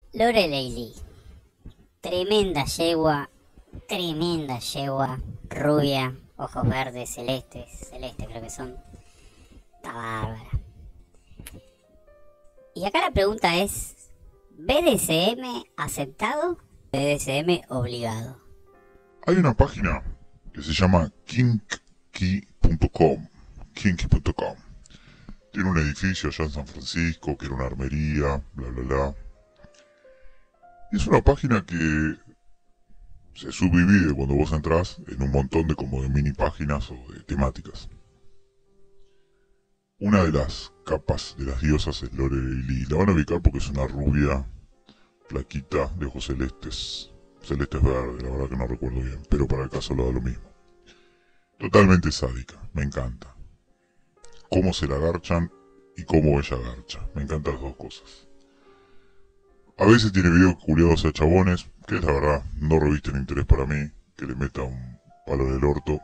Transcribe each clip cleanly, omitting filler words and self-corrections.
Lorelei, tremenda yegua, rubia, ojos verdes, celeste creo que son, está bárbara. Y acá la pregunta es, ¿BDSM aceptado? ¿BDSM obligado? Hay una página que se llama kinky.com. Kinky.com. Tiene un edificio allá en San Francisco, que era una armería, bla bla bla. Y es una página que se subdivide cuando vos entras en un montón de como de mini páginas o de temáticas. Una de las capas de las diosas es Lorelei. La van a ubicar porque es una rubia, flaquita, de ojos celestes. Celestes verdes, la verdad que no recuerdo bien, pero para el caso lo da lo mismo. Totalmente sádica, me encanta. Cómo se la garchan y cómo ella garcha. Me encantan las dos cosas. A veces tiene videos culiados a chabones, que la verdad no revisten interés para mí, que le meta un palo en el orto.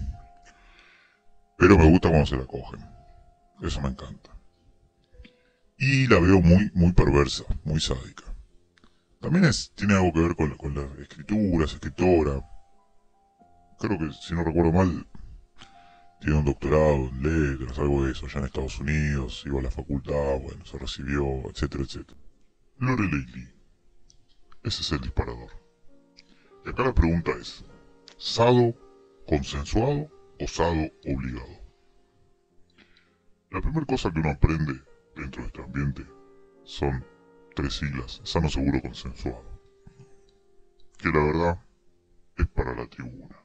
Pero me gusta cuando se la cogen. Eso me encanta. Y la veo muy perversa, muy sádica. También tiene algo que ver con la escritura, es escritora. Creo que, si no recuerdo mal, tiene un doctorado en letras, algo de eso, allá en Estados Unidos, iba a la facultad, bueno, se recibió, etcétera, etcétera. Lorelei Lee, ese es el disparador. Y acá la pregunta es, ¿sado consensuado o sado obligado? La primera cosa que uno aprende dentro de este ambiente son tres siglas, sano, seguro, consensuado. Que la verdad es para la tribuna.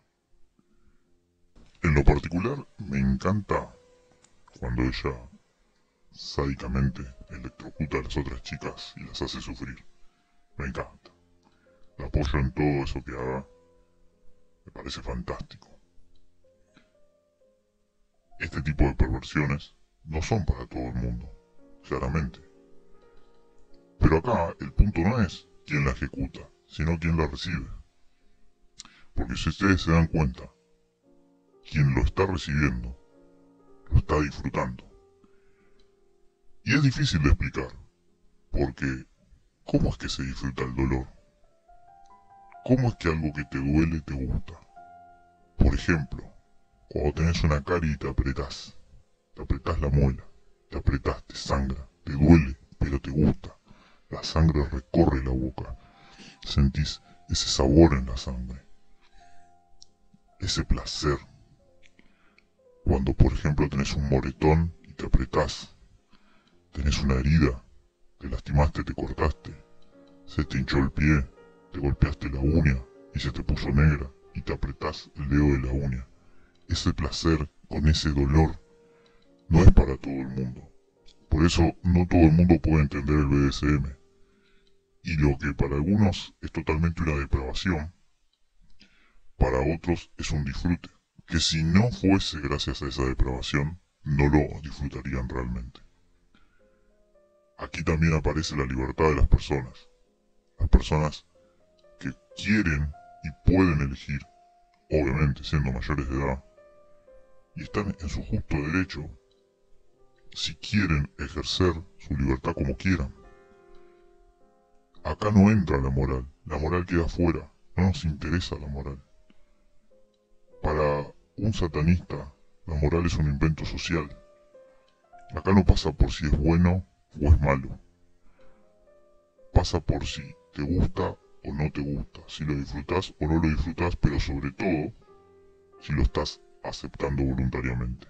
En lo particular, me encanta cuando ella sádicamente electrocuta a las otras chicas y las hace sufrir. Me encanta. La apoyo en todo eso que haga. Me parece fantástico. Este tipo de perversiones no son para todo el mundo, claramente. Pero acá el punto no es quién la ejecuta, sino quién la recibe. Porque si ustedes se dan cuenta, quien lo está recibiendo, lo está disfrutando. Y es difícil de explicar, porque ¿cómo es que se disfruta el dolor? ¿Cómo es que algo que te duele te gusta? Por ejemplo, cuando tenés una carie y te apretás la muela, te apretás, te sangra, te duele, pero te gusta. La sangre recorre la boca, sentís ese sabor en la sangre, ese placer. Cuando por ejemplo tenés un moretón y te apretás, tenés una herida, te lastimaste, te cortaste, se te hinchó el pie, te golpeaste la uña y se te puso negra y te apretás el dedo de la uña. Ese placer con ese dolor no es para todo el mundo. Por eso no todo el mundo puede entender el BDSM. Y lo que para algunos es totalmente una depravación, para otros es un disfrute, que si no fuese gracias a esa depravación, no lo disfrutarían realmente. Aquí también aparece la libertad de las personas que quieren y pueden elegir, obviamente siendo mayores de edad, y están en su justo derecho si quieren ejercer su libertad como quieran. Acá no entra la moral queda fuera, no nos interesa la moral. Para un satanista, la moral es un invento social. Acá no pasa por si es bueno o es malo. Pasa por si te gusta o no te gusta, si lo disfrutas o no lo disfrutas, pero sobre todo, si lo estás aceptando voluntariamente.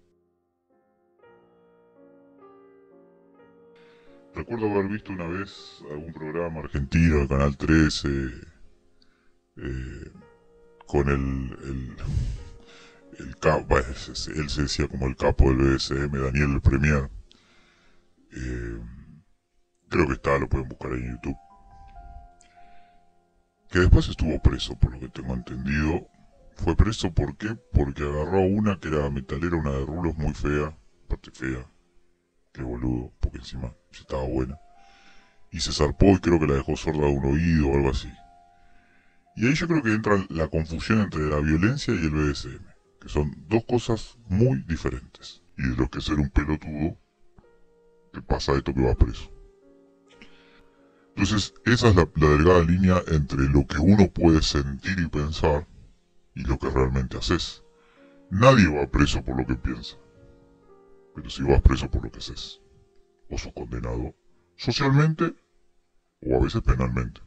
Recuerdo haber visto una vez algún programa argentino de Canal 13 eh, con el capo, él se decía como el capo del BDSM, Daniel el Premier. Eh, Creo que está, lo pueden buscar ahí en YouTube. Que después estuvo preso, por lo que tengo entendido. Fue preso, ¿por qué? Porque agarró una que era metalera, una de rulos muy fea, aparte fea, qué boludo, porque encima sí estaba buena. Y se zarpó y creo que la dejó sorda de un oído o algo así. Y ahí yo creo que entra la confusión entre la violencia y el BDSM, que son dos cosas muy diferentes. Y de lo que ser un pelotudo, te pasa esto que vas preso. Entonces, esa es la delgada línea entre lo que uno puede sentir y pensar y lo que realmente haces. Nadie va preso por lo que piensa, pero si vas preso por lo que haces, o sos condenado socialmente o a veces penalmente.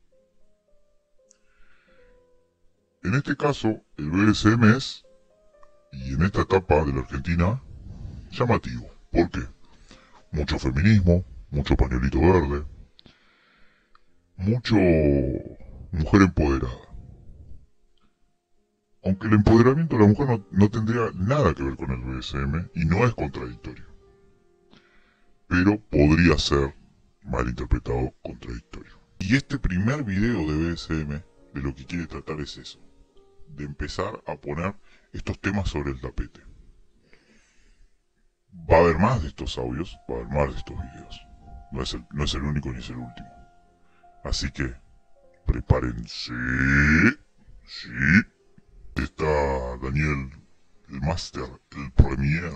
En este caso, el BDSM es, y en esta etapa de la Argentina, llamativo. ¿Por qué? Mucho feminismo, mucho pañuelito verde, mucho mujer empoderada. Aunque el empoderamiento de la mujer no tendría nada que ver con el BDSM y no es contradictorio, pero podría ser malinterpretado contradictorio. Y este primer video de BDSM de lo que quiere tratar es eso, de empezar a poner estos temas sobre el tapete. Va a haber más de estos audios, va a haber más de estos videos. No es el único ni es el último. Así que, prepárense. Sí. Está Daniel, el Master, el Premier.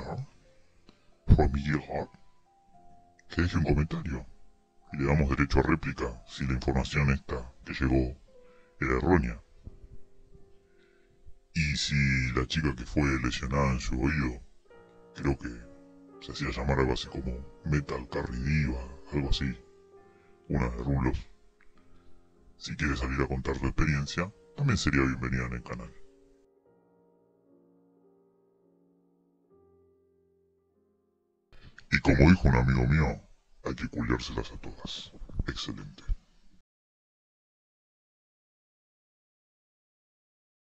Que deje un comentario. Y le damos derecho a réplica si la información esta que llegó era errónea. Y si la chica que fue lesionada en su oído, creo que se hacía llamar algo así como Metal Carry Diva, algo así, una de rulos. Si quiere salir a contar su experiencia, también sería bienvenida en el canal. Y como dijo un amigo mío, hay que culiárselas a todas. Excelente.